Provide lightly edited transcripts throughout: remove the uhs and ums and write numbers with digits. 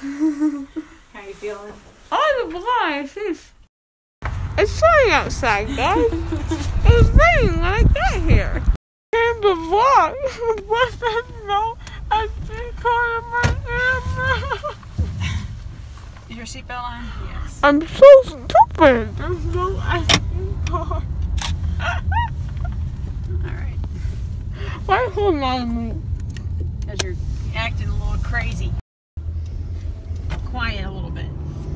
How you feeling? Oh, the blind. It's sunny outside, guys. It was raining when I got here. And the vlog was that no, I think on my camera. Is your seatbelt on? Yes. I'm so stupid. There's no SD card. Alright. Why hold on to me? Because you're acting a little crazy. Quiet a little bit.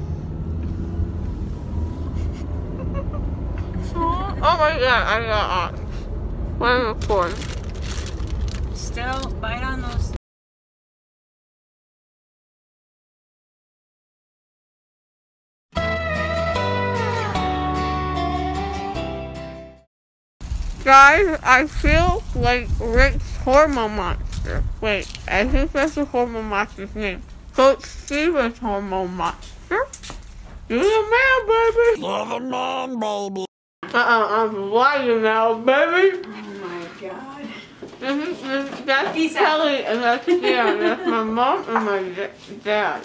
Oh my god, I got on. One record. Still bite on those. Guys, I feel like Rick's Hormone Monster. Wait, I think that's the Hormone Monster's name. Coach Steven's Hormone Monster. You're the man, baby. You're the man, baby. I'm vlogging now, baby. Oh my god. That's Peace out. Kelly and that's Dan. That's my mom and my dad.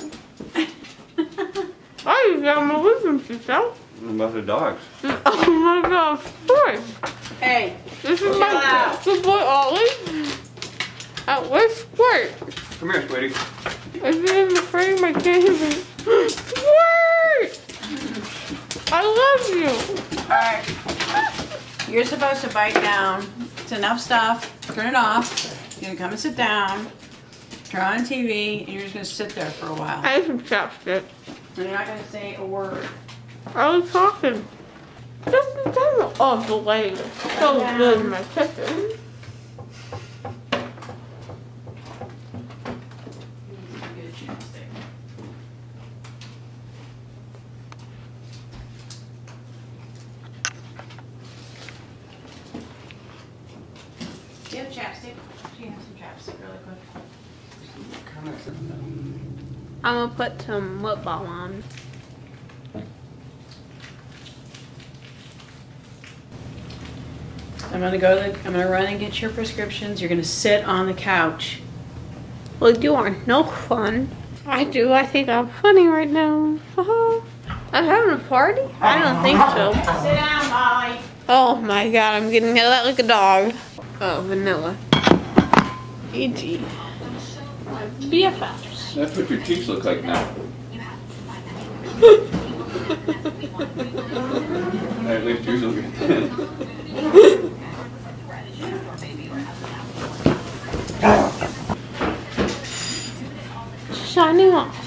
Oh, you got my wisdom yourself. What about the dogs? Oh my gosh, Squirt. Hey. This is Chill my out. good boy Ollie. Where's Squirt? Come here, sweetie. Is he in the frame? I can't even. Squirt! I love you. Alright. You're supposed to bite down. It's enough stuff. Turn it off. You're gonna come and sit down. Turn on TV, and you're just gonna sit there for a while. I have some chopsticks. And you're not gonna say a word. I was talking. Just in time. Oh, the leg. So good in my kitchen. Do you have chapstick? She has some chapstick really quick. I'm gonna put some lip balm on. I'm gonna run and get your prescriptions. You're gonna sit on the couch. Well, you are no fun. I do. I think I'm funny right now. I'm having a party? I don't think so. Sit down, Molly. Oh my god, I'm getting yelled at like a dog. Oh, vanilla. E.G. My BFFs. That's what your cheeks look like now. At least yours look good. Shining off.